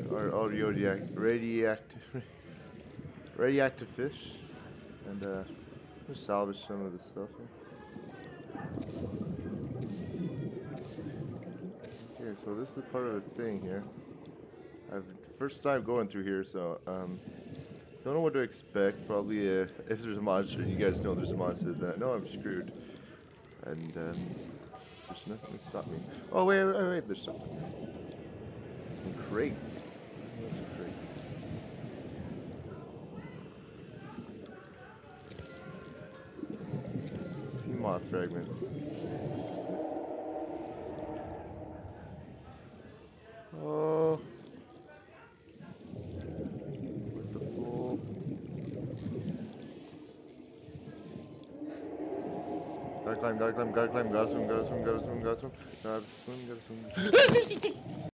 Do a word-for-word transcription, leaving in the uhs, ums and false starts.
or, or radioac radioactive radioactive fish, and uh, just salvage some of the stuff. Here. Okay, so this is part of the thing here. I've first time going through here, so um, don't know what to expect. Probably uh, if there's a monster, you guys know there's a monster. Then I know I'm screwed, and um, there's nothing to stop me. Oh wait, wait, wait, there's something. Some crates. Those crates. Sea moth fragments. Oh. What the fool? Gotta climb, gotta climb, gotta climb, gotta swim, gotta swim, gotta swim, gotta swim, gotta swim, gotta swim.